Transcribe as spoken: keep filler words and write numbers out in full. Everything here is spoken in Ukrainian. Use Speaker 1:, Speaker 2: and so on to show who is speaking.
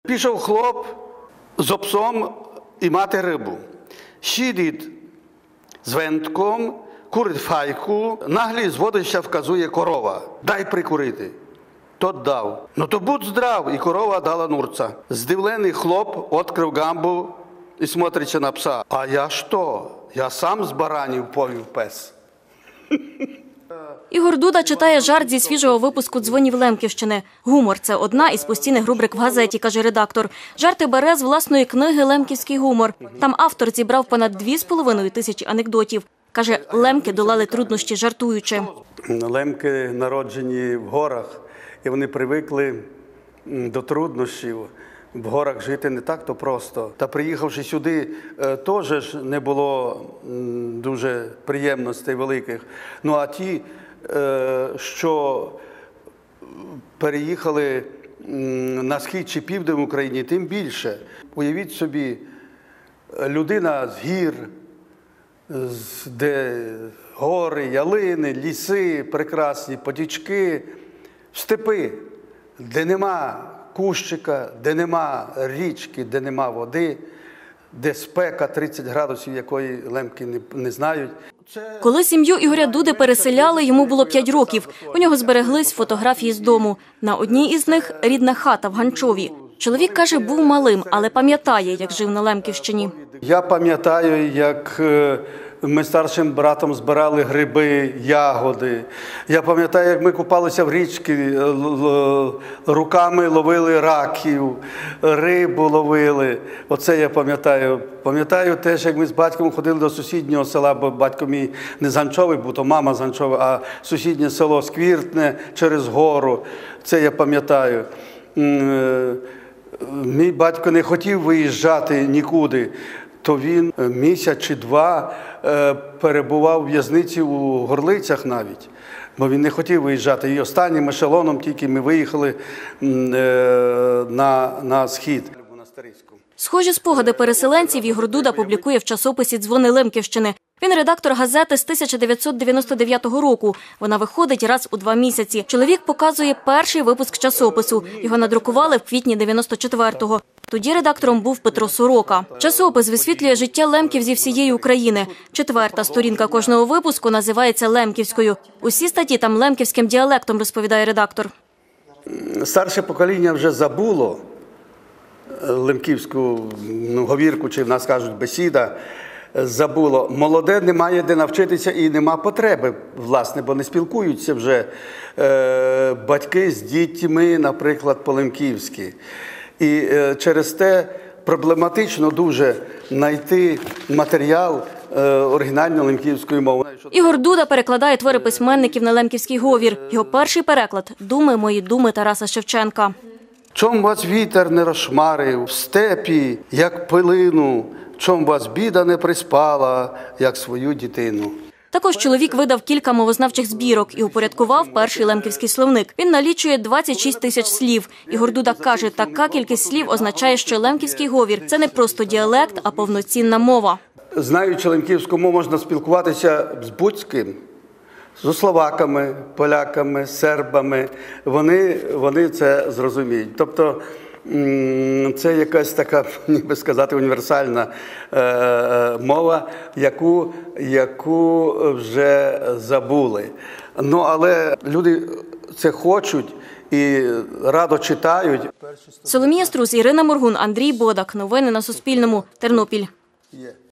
Speaker 1: Пішов хлоп з опсом і мати рибу. Сидить з вентком, курить файку, наглі з водища вказує корова. Дай прикурити. Тот дав. Ну то будь здрав, і корова дала нурца. Здивлений хлоп відкрив гамбу і смотрить на пса. А я що? Я сам з баранів повів пес.
Speaker 2: Ігор Дуда читає жарт зі свіжого випуску «Дзвонів Лемківщини». Гумор – це одна із постійних рубрик в газеті, каже редактор. Жарти бере з власної книги «Лемківський гумор». Там автор зібрав понад дві з половиною тисячі анекдотів. Каже, лемки долали труднощі жартуючи.
Speaker 1: Лемки народжені в горах, і вони привикли до труднощів. В горах жити не так-то просто. Та приїхавши сюди, теж не було дуже приємностей великих. Ну а ті, що переїхали на схід чи південь України, тим більше. Уявіть собі, людина з гір, де гори, ялини, ліси, прекрасні потічки, в степи, де нема кущика, де нема річки, де нема води, де спека тридцять градусів, якої лемки не, не знають.
Speaker 2: Коли сім'ю Ігоря Дуди переселяли, йому було п'ять років. У нього збереглись фотографії з дому. На одній із них – рідна хата в Ганчові. Чоловік, каже, був малим, але пам'ятає, як жив на Лемківщині.
Speaker 1: Я пам'ятаю, як ми старшим братом збирали гриби, ягоди. Я пам'ятаю, як ми купалися в річці, руками ловили раків, рибу ловили. Оце я пам'ятаю. Пам'ятаю теж, як ми з батьком ходили до сусіднього села, бо батько мій не з Ганчови, бо то мама з Ганчови, а сусіднє село Сквіртне через гору. Це я пам'ятаю. Мій батько не хотів виїжджати нікуди, то він місяць чи два перебував у в'язниці у Горлицях навіть, бо він не хотів виїжджати. І останнім ешелоном тільки ми виїхали на, на схід.
Speaker 2: Схожі спогади переселенців Ігор Дуда публікує в часописі «Дзвони Лемківщини». Він редактор газети з тисяча дев'ятсот дев'яносто дев'ятого року. Вона виходить раз у два місяці. Чоловік показує перший випуск часопису. Його надрукували в квітні дев'яносто четвертого. Тоді редактором був Петро Сорока. Часопис висвітлює життя лемків зі всієї України. Четверта сторінка кожного випуску називається «Лемківською». Усі статті там лемківським діалектом, розповідає редактор.
Speaker 1: Старше покоління вже забуло лемківську ну, говірку, чи в нас кажуть бесіда, забуло. Молоде немає де навчитися і нема потреби, власне, бо не спілкуються вже е, батьки з дітьми, наприклад, по-лемківськи. І е, через те проблематично дуже знайти матеріал е, оригінальної лемківської мови.
Speaker 2: Ігор Дуда перекладає твори письменників на лемківський говір. Його перший переклад – «Думи мої, думи» Тараса Шевченка.
Speaker 1: Чом вас вітер не розшмарив в степі, як пилину, чом вас біда не приспала, як свою дитину.
Speaker 2: Також чоловік видав кілька мовознавчих збірок і упорядкував перший лемківський словник. Він налічує двадцять шість тисяч слів. Ігор Дуда каже, така кількість слів означає, що лемківський говір – це не просто діалект, а повноцінна мова.
Speaker 1: Знаючи лемківську мову, можна спілкуватися з будь-ким. З словаками, поляками, сербами, вони, вони це зрозуміють. Тобто це якась така, ніби сказати, універсальна е, мова, яку, яку вже забули. Ну, але люди це хочуть і радо читають.
Speaker 2: Соломія Струс, Ірина Моргун, Андрій Бодак. Новини на Суспільному. Тернопіль.